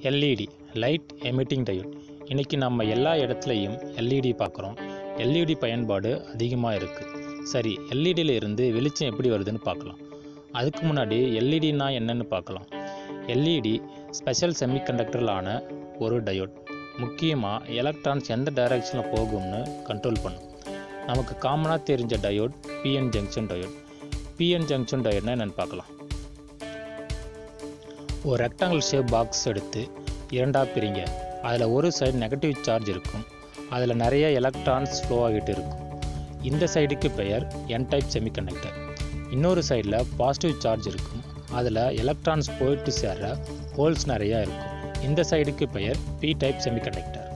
LED light emitting diode. இன்னைக்கு நம்ம எல்லா இடத்துலையும் LED பார்க்குறோம். LED பயன்பாடு அதிகமாக இருக்குது. சரி, LEDல இருந்து வெளிச்சம் எப்படி வருதுன்னு பார்க்கலாம். அதுக்கு முன்னாடி LEDனா என்னன்னு பார்க்கலாம். LED ஸ்பெஷல் செமிகண்டக்டரான ஒரு டயோட். முக்கியமாக எலக்ட்ரான்ஸ் எந்த டைரக்ஷனில் போகும்னு கண்ட்ரோல் பண்ணும். நமக்கு காமனாக தெரிஞ்ச diode PN junction diode. PN junction டயோட்னா என்னென்னு பார்க்கலாம். ஒரு ரெக்டாங்கிள் ஷேப் பாக்ஸ் எடுத்து இரண்டாக பிரிங்க. அதில் ஒரு சைடு நெகட்டிவ் சார்ஜ் இருக்கும். அதில் நிறைய எலக்ட்ரான்ஸ் ஃப்ளோ ஆகிட்டு இருக்கும். இந்த சைடுக்கு பெயர் N டைப் செமிகண்டக்டர். இன்னொரு சைடில் பாசிட்டிவ் சார்ஜ் இருக்கும். அதில் எலக்ட்ரான்ஸ் போயிட்டு சேர்ற ஹோல்ஸ் நிறையா இருக்கும். இந்த சைடுக்கு பெயர் P டைப் செமிகண்டக்டர்.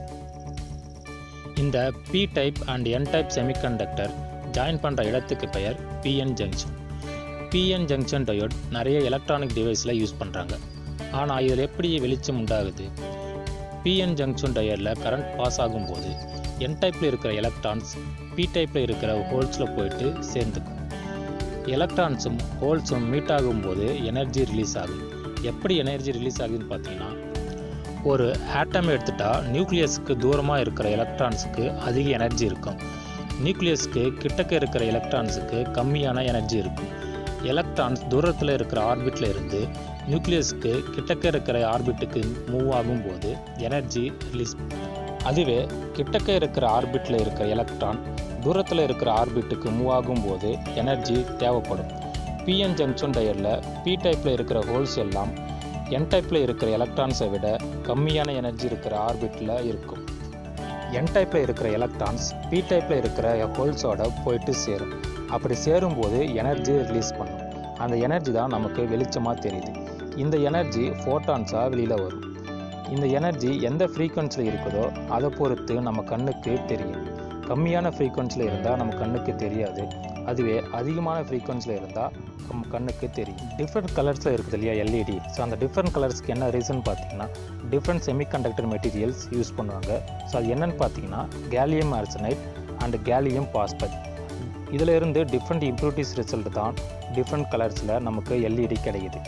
இந்த P type and N type semiconductor join பண்ணுற இடத்துக்கு பெயர் PN junction. PN junction diode நிறைய எலக்ட்ரானிக் டிவைஸில் யூஸ் பண்ணுறாங்க. ஆனால் இதில் எப்படி வெளிச்சம் உண்டாகுது? PN ஜங்ஷன் டயோடில் கரண்ட் பாஸ் ஆகும்போது N டைப்பில் இருக்கிற எலக்ட்ரான்ஸ் P டைப்பில் இருக்கிற ஹோல்ஸில் போயிட்டு சேர்ந்துக்கும். எலக்ட்ரான்ஸும் ஹோல்ஸும் மீட் ஆகும்போது எனர்ஜி ரிலீஸ் ஆகும். எப்படி எனர்ஜி ரிலீஸ் ஆகுதுன்னு பார்த்தீங்கன்னா, ஒரு ஆட்டம் எடுத்துட்டா நியூக்ளியஸுக்கு தூரமாக இருக்கிற எலக்ட்ரான்ஸுக்கு அதிக எனர்ஜி இருக்கும். நியூக்ளியஸுக்கு கிட்டக்க இருக்கிற எலக்ட்ரான்ஸுக்கு கம்மியான எனர்ஜி இருக்கும். எலக்ட்ரான்ஸ் தூரத்தில் இருக்கிற ஆர்பிட்டில் இருந்து நியூக்ளியஸுக்கு கிட்டக்க இருக்கிற ஆர்பிட்டுக்கு மூவ் ஆகும்போது எனர்ஜி ரிலீஸ். அதுவே கிட்டக்க இருக்கிற ஆர்பிட்டில் இருக்கிற எலக்ட்ரான் தூரத்தில் இருக்கிற ஆர்பிட்டுக்கு மூவ் ஆகும்போது எனர்ஜி தேவைப்படும். PN ஜங்ஷன் டயோடில் P டைப்பில் இருக்கிற ஹோல்ஸ் எல்லாம் N டைப்பில் இருக்கிற எலக்ட்ரான்ஸை விட கம்மியான எனர்ஜி இருக்கிற ஆர்பிட்டில் இருக்கும். N டைப்பில் இருக்கிற எலக்ட்ரான்ஸ் P டைப்பில் இருக்கிற ஹோல்ஸோட போயிட்டு சேரும். அப்படி சேரும்போது எனர்ஜி ரிலீஸ் பண்ணும். அந்த எனர்ஜி தான் நமக்கு வெளிச்சமாக தெரியுது. இந்த எனர்ஜி ஃபோட்டான்ஸாக வெளியில் வரும். இந்த எனர்ஜி எந்த ஃப்ரீக்வன்சியில் இருக்குதோ அதை பொறுத்து நம்ம கண்ணுக்கு தெரியும். கம்மியான ஃப்ரீக்வன்சியில் இருந்தால் நம்ம கண்ணுக்கு தெரியாது. அதுவே அதிகமான ஃப்ரீக்வன்சியில் இருந்தால் நம்ம கண்ணுக்கு தெரியும். டிஃப்ரெண்ட் கலர்ஸில் இருக்குது இல்லையா LED. ஸோ அந்த டிஃப்ரெண்ட் கலர்ஸ்க்கு என்ன ரீசன் பார்த்தீங்கன்னா, டிஃப்ரெண்ட் செமிகண்டக்டர் மெட்டீரியல்ஸ் யூஸ் பண்ணுவாங்க. ஸோ அது என்னென்னு பார்த்தீங்கன்னா, gallium arsenide and gallium phosphate. இதில் இருந்து டிஃப்ரெண்ட் இம்ப்யூரிட்டிஸ் ரிசல்ட் தான் டிஃப்ரெண்ட் கலர்ஸில் நமக்கு LED கிடைக்குது.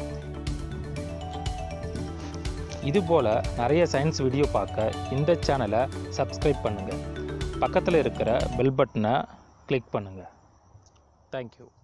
இதுபோல் நிறைய சயின்ஸ் வீடியோ பார்க்க இந்த சேனலை சப்ஸ்கிரைப் பண்ணுங்கள். பக்கத்தில் இருக்கிற பெல் பட்டனை கிளிக் பண்ணுங்கள். தேங்க்யூ.